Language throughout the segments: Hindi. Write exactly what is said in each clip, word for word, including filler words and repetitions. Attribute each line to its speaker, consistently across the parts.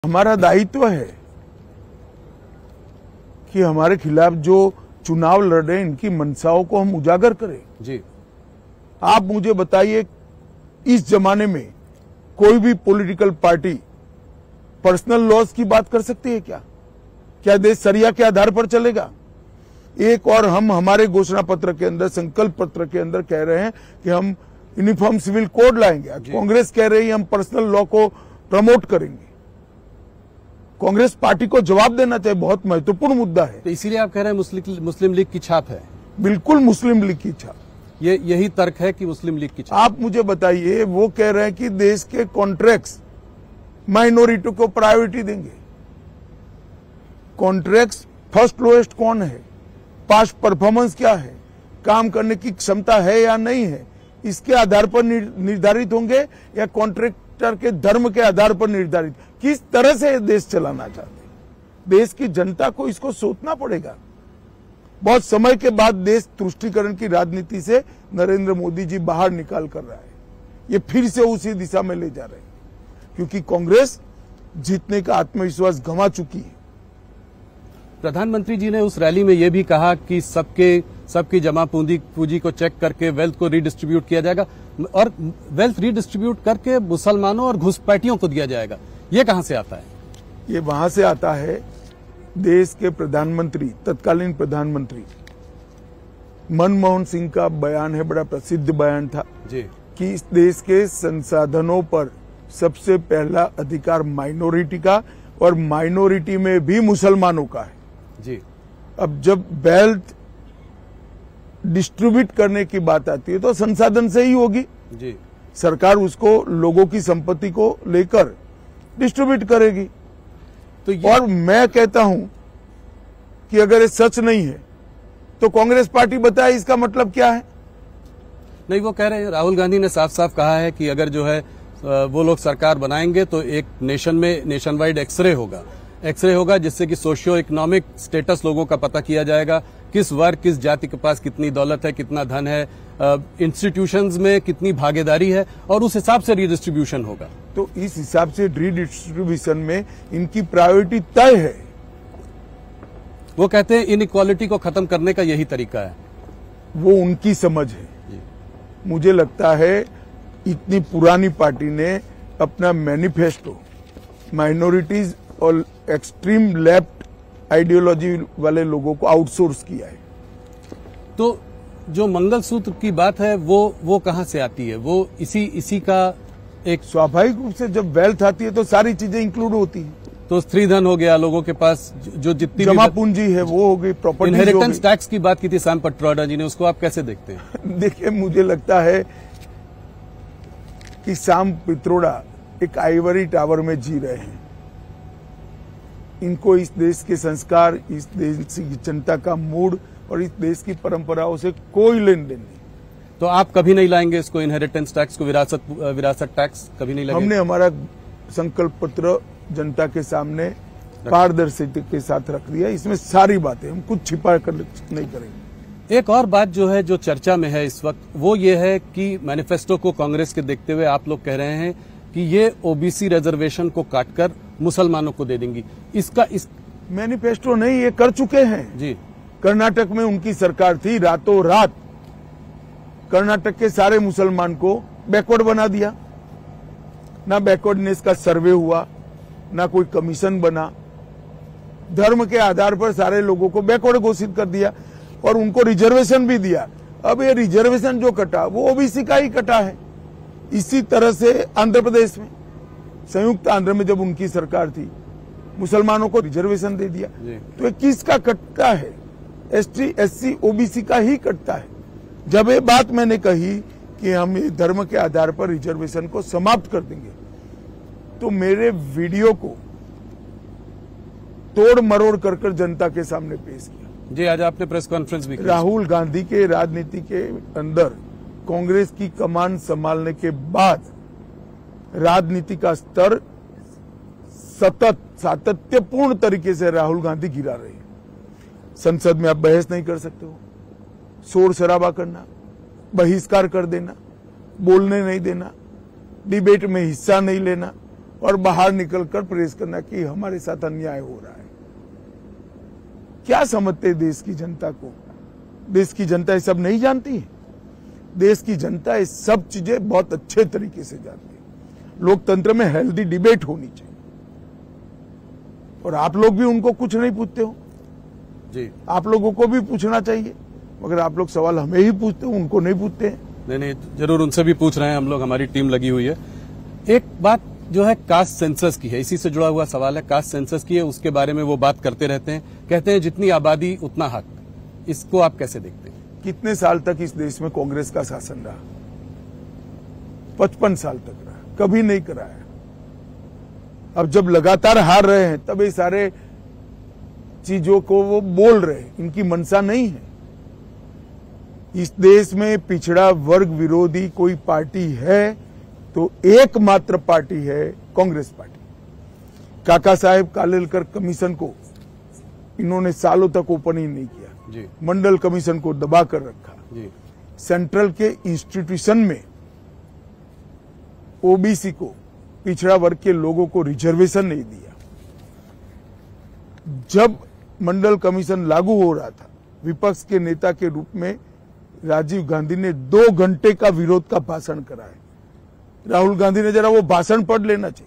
Speaker 1: हमारा दायित्व है कि हमारे खिलाफ जो चुनाव लड़ रहे हैं इनकी मंशाओं को हम उजागर करें।
Speaker 2: जी,
Speaker 1: आप मुझे बताइए, इस जमाने में कोई भी पॉलिटिकल पार्टी पर्सनल लॉस की बात कर सकती है क्या? क्या देश सरिया के आधार पर चलेगा? एक और हम हमारे घोषणा पत्र के अंदर, संकल्प पत्र के अंदर कह रहे हैं कि हम यूनिफॉर्म सिविल कोड लाएंगे। कांग्रेस कह रही है हम पर्सनल लॉ को प्रमोट करेंगे। कांग्रेस पार्टी को जवाब देना चाहिए, बहुत महत्वपूर्ण मुद्दा है।
Speaker 2: तो इसीलिए आप कह रहे हैं मुस्लिम मुस्लिम लीग की छाप है।
Speaker 1: बिल्कुल मुस्लिम लीग की छाप,
Speaker 2: ये यही तर्क है कि मुस्लिम लीग की छाप।
Speaker 1: आप मुझे बताइए, वो कह रहे हैं कि देश के कॉन्ट्रैक्ट्स माइनॉरिटी को प्रायोरिटी देंगे। कॉन्ट्रैक्ट्स फर्स्ट लोएस्ट कौन है, पास्ट परफॉर्मेंस क्या है, काम करने की क्षमता है या नहीं है, इसके आधार पर निर्धारित होंगे या कॉन्ट्रैक्टर के धर्म के आधार पर निर्धारित? किस तरह से देश चलाना चाहते हैं? देश की जनता को इसको सोचना पड़ेगा। बहुत समय के बाद देश तुष्टीकरण की राजनीति से नरेंद्र मोदी जी बाहर निकाल कर रहा है। ये फिर से उसी दिशा में ले जा रहे हैं, क्योंकि कांग्रेस जीतने का आत्मविश्वास गंवा चुकी है।
Speaker 2: प्रधानमंत्री जी ने उस रैली में यह भी कहा कि सबके सबकी जमा पूंजी पूंजी को चेक करके वेल्थ को रीडिस्ट्रीब्यूट किया जाएगा और वेल्थ रीडिस्ट्रीब्यूट करके मुसलमानों और घुसपैठियों को दिया जाएगा। ये कहां से आता है?
Speaker 1: ये वहां से आता है, देश के प्रधानमंत्री, तत्कालीन प्रधानमंत्री मनमोहन सिंह का बयान है, बड़ा प्रसिद्ध बयान था
Speaker 2: जी,
Speaker 1: कि इस देश के संसाधनों पर सबसे पहला अधिकार माइनॉरिटी का और माइनॉरिटी में भी मुसलमानों का है।
Speaker 2: जी,
Speaker 1: अब जब वेल्थ डिस्ट्रीब्यूट करने की बात आती है तो संसाधन से ही होगी।
Speaker 2: जी,
Speaker 1: सरकार उसको लोगों की संपत्ति को लेकर डिस्ट्रीब्यूट करेगी।
Speaker 2: तो ये...
Speaker 1: और मैं कहता हूं कि अगर ये सच नहीं है तो कांग्रेस पार्टी बताए इसका मतलब क्या है।
Speaker 2: नहीं, वो कह रहे हैं, राहुल गांधी ने साफ साफ कहा है कि अगर जो है वो लोग सरकार बनाएंगे तो एक नेशन में नेशन वाइड एक्सरे होगा एक्सरे होगा जिससे कि सोशियो इकोनॉमिक स्टेटस लोगों का पता किया जाएगा, किस वर्ग किस जाति के पास कितनी दौलत है, कितना धन है, इंस्टीट्यूशंस में कितनी भागीदारी है, और उस हिसाब से रीडिस्ट्रीब्यूशन होगा।
Speaker 1: तो इस हिसाब से रीडिस्ट्रीब्यूशन में इनकी प्रायोरिटी तय है।
Speaker 2: वो कहते हैं इनइक्वालिटी को खत्म करने का यही तरीका है।
Speaker 1: वो उनकी समझ है। मुझे लगता है इतनी पुरानी पार्टी ने अपना मैनिफेस्टो माइनॉरिटीज और एक्सट्रीम लेफ्ट आइडियोलॉजी वाले लोगों को आउटसोर्स किया है।
Speaker 2: तो जो मंगलसूत्र की बात है वो वो कहां से आती है? वो इसी इसी का एक
Speaker 1: स्वाभाविक रूप से जब वेल्थ आती है तो सारी चीजें इंक्लूड होती हैं।
Speaker 2: तो स्त्रीधन हो गया, लोगों के पास जो जितनी
Speaker 1: जमा पूंजी है वो हो गई, प्रॉपर्टी।
Speaker 2: इनहेरिटेंस टैक्स की बात की थी सैम पित्रोदा जी ने, उसको आप कैसे देखते हैं?
Speaker 1: देखिए, मुझे लगता है कि सैम पित्रोदा एक आइवरी टावर में जी रहे हैं। इनको इस देश के संस्कार, इस देश की जनता का मूड और इस देश की परंपराओं से कोई लेन देन नहीं।
Speaker 2: तो आप कभी नहीं लाएंगे इसको, इनहेरिटेंस टैक्स को, विरासत विरासत टैक्स कभी नहीं लाएंगे?
Speaker 1: हमने हमारा संकल्प पत्र जनता के सामने पारदर्शिता के साथ रख दिया। इसमें सारी बातें, हम कुछ छिपा कर नहीं करेंगे।
Speaker 2: एक और बात जो है, जो चर्चा में है इस वक्त, वो ये है कि मैनिफेस्टो को कांग्रेस के देखते हुए आप लोग कह रहे हैं कि ये ओबीसी रिजर्वेशन को काटकर मुसलमानों को दे देंगी। इसका इस
Speaker 1: मैनिफेस्टो नहीं, ये कर चुके हैं
Speaker 2: जी।
Speaker 1: कर्नाटक में उनकी सरकार थी, रातों रात कर्नाटक के सारे मुसलमान को बैकवर्ड बना दिया। ना बैकवर्डनेस का सर्वे हुआ, ना कोई कमीशन बना, धर्म के आधार पर सारे लोगों को बैकवर्ड घोषित कर दिया और उनको रिजर्वेशन भी दिया। अब ये रिजर्वेशन जो कटा वो ओबीसी का ही कटा है। इसी तरह से आंध्र प्रदेश में, संयुक्त आंध्र में जब उनकी सरकार थी, मुसलमानों को रिजर्वेशन दे दिया। तो ये किसका कटता है? एसटी, एससी, ओबीसी का ही कटता है। जब ये बात मैंने कही कि हम ये धर्म के आधार पर रिजर्वेशन को समाप्त कर देंगे, तो मेरे वीडियो को तोड़ मरोड़ कर कर जनता के सामने पेश किया।
Speaker 2: जी, आज आपने प्रेस कॉन्फ्रेंस भी की।
Speaker 1: राहुल गांधी के राजनीति के अंदर कांग्रेस की कमान संभालने के बाद राजनीति का स्तर सतत सातत्यपूर्ण तरीके से राहुल गांधी गिरा रहे हैं। संसद में आप बहस नहीं कर सकते हो, शोर शराबा करना, बहिष्कार कर देना, बोलने नहीं देना, डिबेट में हिस्सा नहीं लेना, और बाहर निकलकर प्रेस करना कि हमारे साथ अन्याय हो रहा है। क्या समझते देश की जनता को? देश की जनता ये सब नहीं जानती है। देश की जनता ये सब चीजें बहुत अच्छे तरीके से जानती है। लोकतंत्र में हेल्दी डिबेट होनी चाहिए और आप लोग भी उनको कुछ नहीं पूछते हो
Speaker 2: जी।
Speaker 1: आप लोगों को भी पूछना चाहिए, मगर आप लोग सवाल हमें ही पूछते हो, उनको नहीं पूछते हैं।
Speaker 2: नहीं नहीं, जरूर उनसे भी पूछ रहे हैं हम लोग, हमारी टीम लगी हुई है। एक बात जो है कास्ट सेंसस की है, इसी से जुड़ा हुआ सवाल है। कास्ट सेंसस की है, उसके बारे में वो बात करते रहते हैं, कहते हैं जितनी आबादी उतना हक। इसको आप कैसे देखते हैं?
Speaker 1: कितने साल तक इस देश में कांग्रेस का शासन रहा? पचपन साल तक रहा, कभी नहीं कराया। अब जब लगातार हार रहे हैं तब ये सारे चीजों को वो बोल रहे हैं, इनकी मंशा नहीं है। इस देश में पिछड़ा वर्ग विरोधी कोई पार्टी है तो एकमात्र पार्टी है कांग्रेस पार्टी। काका साहेब कालेलकर कमीशन को इन्होंने सालों तक ओपन ही नहीं किया
Speaker 2: जी।
Speaker 1: मंडल कमीशन को दबा कर रखा
Speaker 2: जी।
Speaker 1: सेंट्रल के इंस्टीट्यूशन में ओबीसी को, पिछड़ा वर्ग के लोगों को रिजर्वेशन नहीं दिया। जब मंडल कमीशन लागू हो रहा था, विपक्ष के नेता के रूप में राजीव गांधी ने दो घंटे का विरोध का भाषण कराया। राहुल गांधी ने जरा वो भाषण पढ़ लेना चाहिए।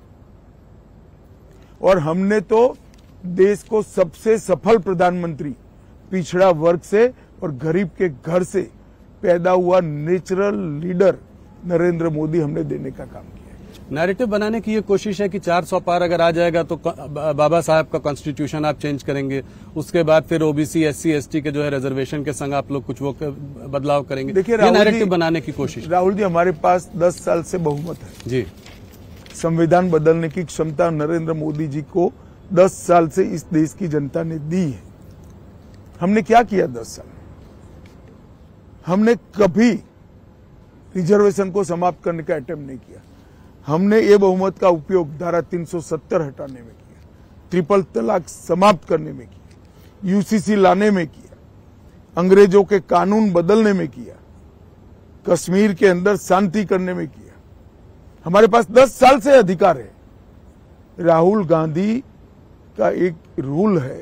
Speaker 1: और हमने तो देश को सबसे सफल प्रधानमंत्री पिछड़ा वर्ग से और गरीब के घर से पैदा हुआ नेचुरल लीडर नरेंद्र मोदी हमने देने का काम किया।
Speaker 2: नैरेटिव बनाने की ये कोशिश है कि चार सौ पार अगर आ जाएगा तो बाबा साहब का कॉन्स्टिट्यूशन आप चेंज करेंगे, उसके बाद फिर ओबीसी एससी एसटी के जो है रिजर्वेशन के संग आप लोग कुछ वो बदलाव करेंगे।
Speaker 1: देखिए,
Speaker 2: नैरेटिव बनाने की कोशिश।
Speaker 1: राहुल जी, हमारे पास दस साल से बहुमत है
Speaker 2: जी।
Speaker 1: संविधान बदलने की क्षमता नरेंद्र मोदी जी को दस साल से इस देश की जनता ने दी है। हमने क्या किया दस साल? हमने कभी रिजर्वेशन को समाप्त करने का अटेम्प्ट नहीं किया। हमने ये बहुमत का उपयोग धारा तीन सौ सत्तर हटाने में किया, ट्रिपल तलाक समाप्त करने में किया, यूसीसी लाने में किया, अंग्रेजों के कानून बदलने में किया, कश्मीर के अंदर शांति करने में किया। हमारे पास दस साल से अधिकार है। राहुल गांधी का एक रूल है,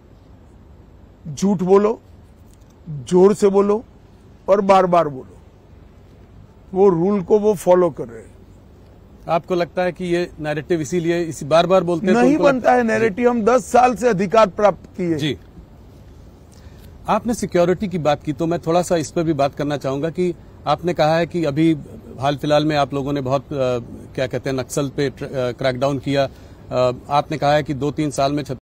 Speaker 1: झूठ बोलो, जोर से बोलो और बार बार बोलो। वो रूल को वो फॉलो कर रहे हैं।
Speaker 2: आपको लगता है कि ये नैरेटिव इसीलिए इसी बार बार बोलते हैं?
Speaker 1: नहीं
Speaker 2: तो
Speaker 1: बनता है नैरेटिव। हम दस साल से अधिकार प्राप्त किए
Speaker 2: जी। आपने सिक्योरिटी की बात की तो मैं थोड़ा सा इस पर भी बात करना चाहूंगा कि आपने कहा है कि अभी हाल फिलहाल में आप लोगों ने बहुत आ, क्या कहते हैं नक्सल पे क्रैकडाउन किया। आ, आपने कहा है कि दो तीन साल में